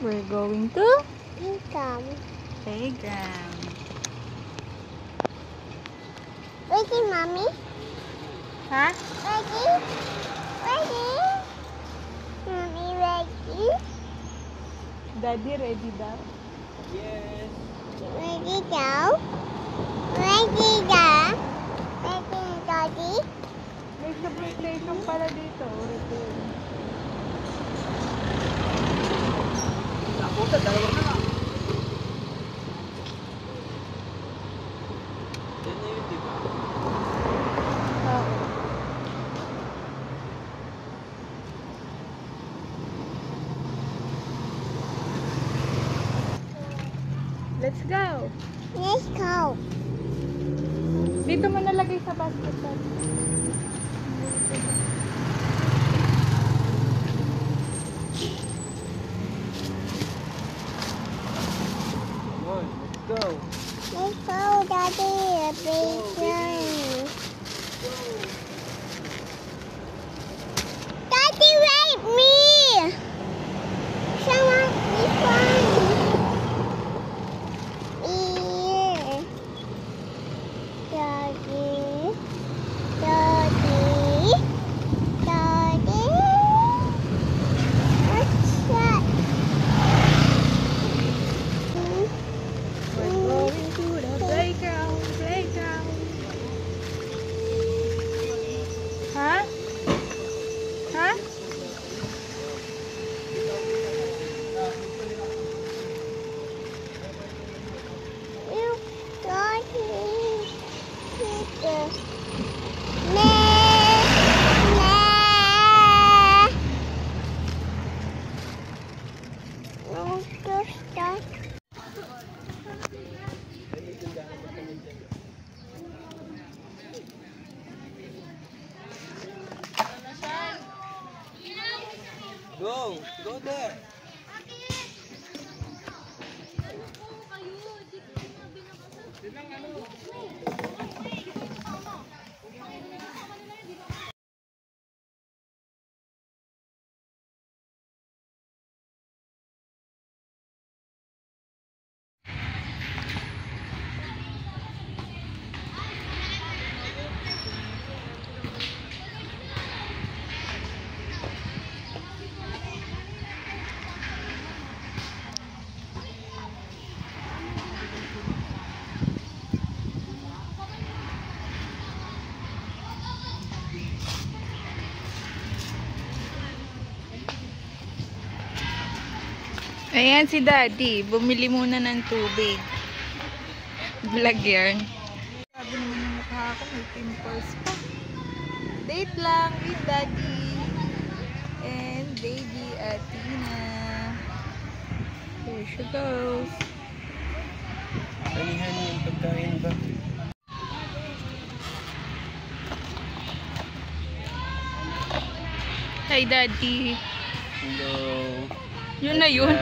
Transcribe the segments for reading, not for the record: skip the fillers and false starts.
We're going to Income. playground. Ready, mommy? Ha? Ready? Ready? Mommy, ready? Daddy, ready daw? Yes. Ready now? Ready now? Ready, daddy? May subway station pala dito. Return. Ako, dalawa na lang. Yan na yun, di ba? Okay. Let's go. Let's go. Dito mo nalagay sa basket. Daddy. Come on, let's go. Let's go, daddy. A big one. Daddy, wait me. Someone, this one. Here. Daddy. Daddy. Daddy. What's that? We're going to the playground. Playground. Ha? Ha? You got me. Go there. Ayan si Daddy. Bumili muna ng tubig. Vlog yan. Sabi naman yung mukha ko, may pimples pa. Date lang with Daddy and baby Athena. Here she goes. Hani-hani yung pagkain ba? Hi Daddy. Hello. Yun na yun.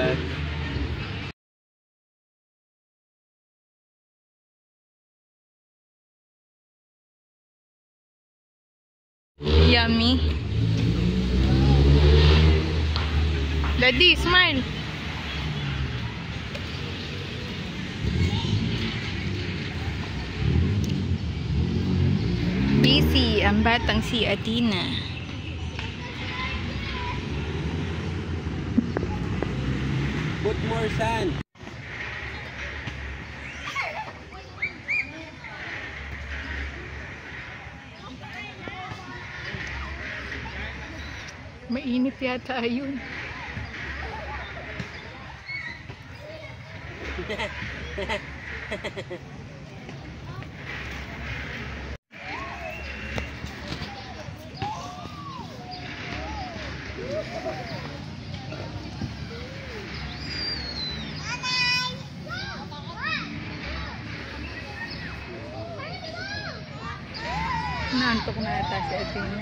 Yummy. Daddy, smile. Busy ang batang si Athena. Put more sand. Mainit yata yun. Naantok na ata si Athena.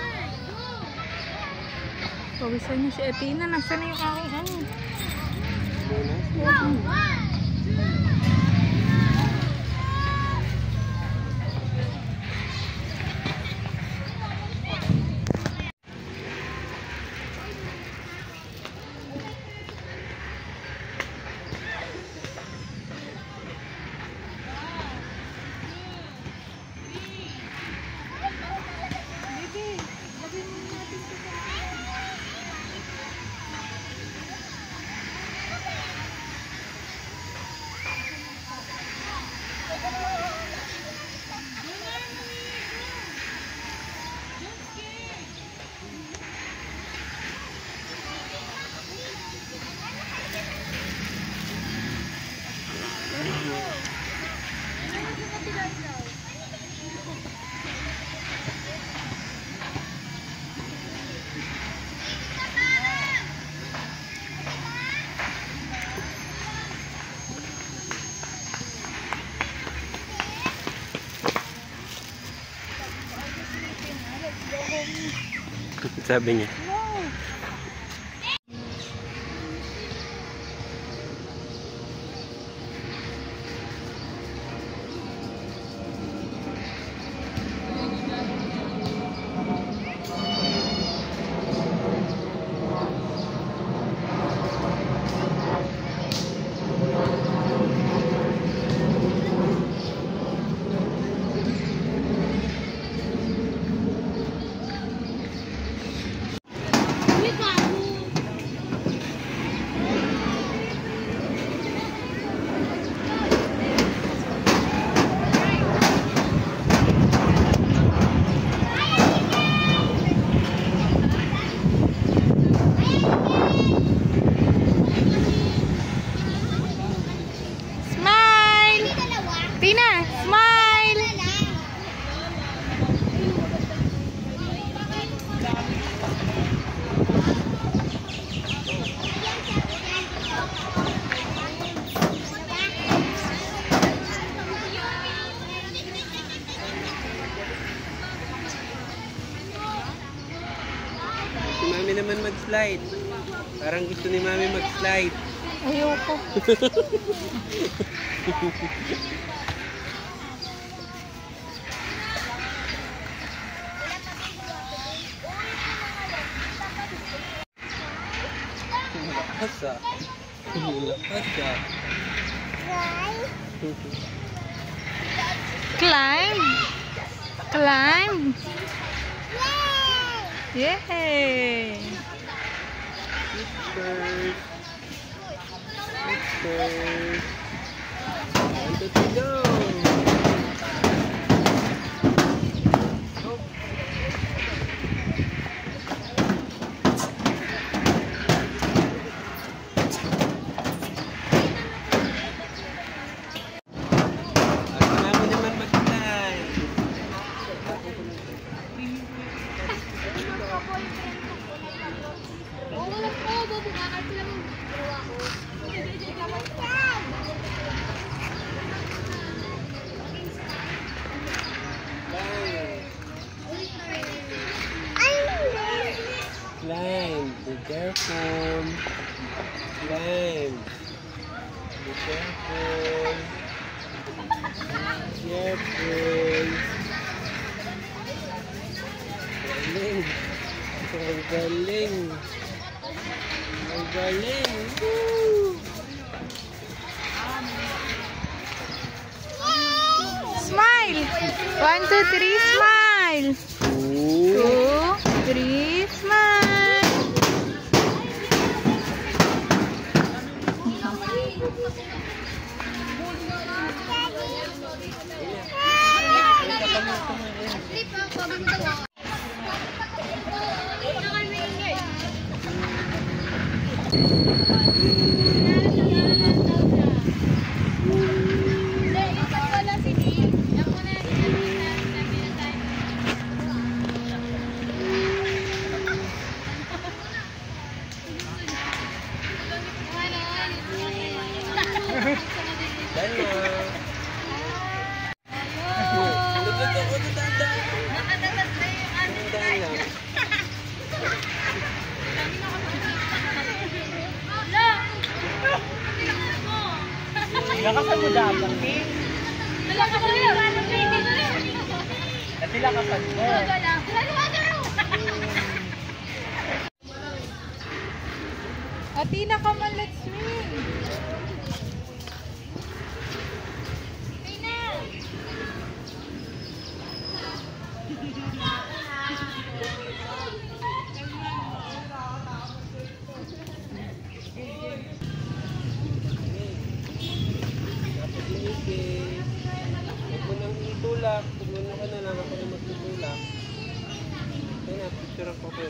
Pawisan niya si Athena. Nasaan na yung aking ano? Sabi niya. No. Smile! Tina, smile! Si Mami naman mag-slide. Parang gusto ni Mami mag-slide. Ayoko. Lakas ah. Lakas ah. Guys. Climb! Climb! Yay! Pictures. Pictures. 1, 2, 3, go! Mami naman mag-slide. Climb. Be careful. Climb. Be careful. Careful. Galing. Ang galing. Ang galing. Woo! Smile! 1, 2, 3, smile! 2, 3, smile! Dali na. Dahan lang. Lakasan mo dapat eh. At lakasan mo. Atina, come on, let's swim! Dapat inipis. Huwag mo nang itulak. Tumulong ka na lang ako na magtutulak. Kaya na, picture ako ko.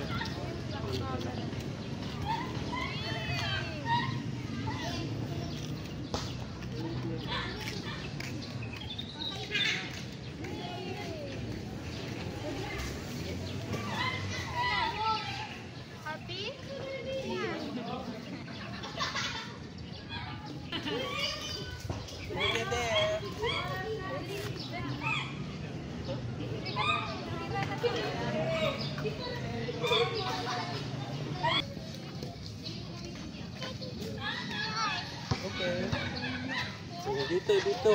Happy? Okay. Sige, dito.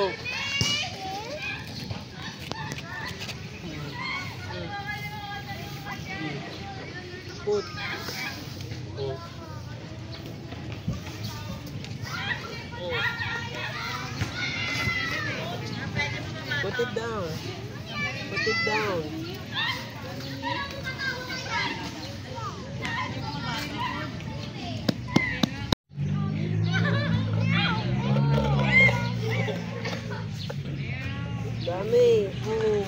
Put. Oh. Put it down. Put it down. Dami. Oh.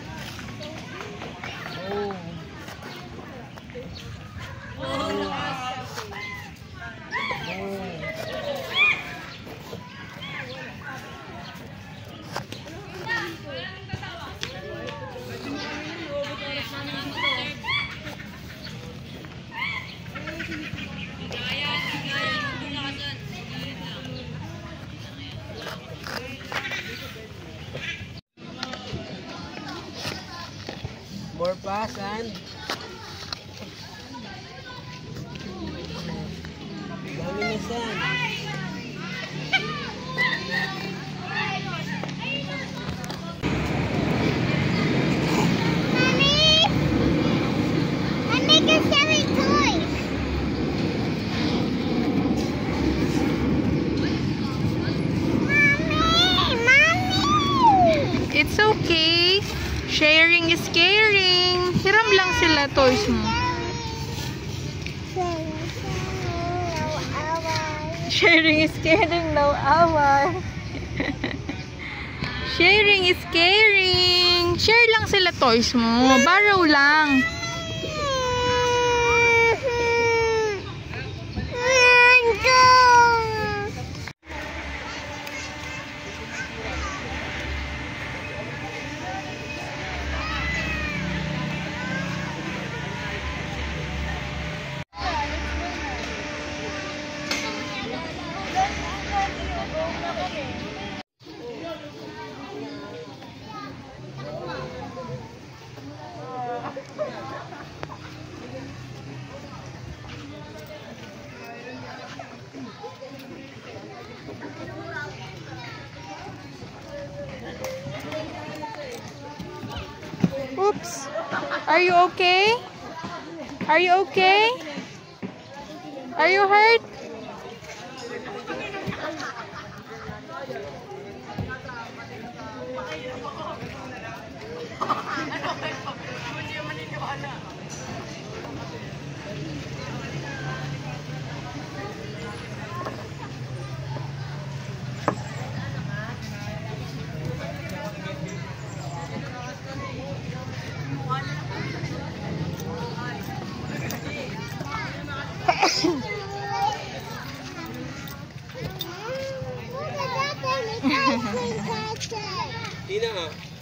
Oh. More pass and dami na sand. Mommy can selling toys. Mommy. It's okay. Sharing is caring. Hiram lang sila toys mo. Sharing is caring, no away. Sharing is caring. Share lang sila toys mo. Borrow lang. Oops. Are you okay? Are you okay? Are you hurt? Look at that. Tina nga.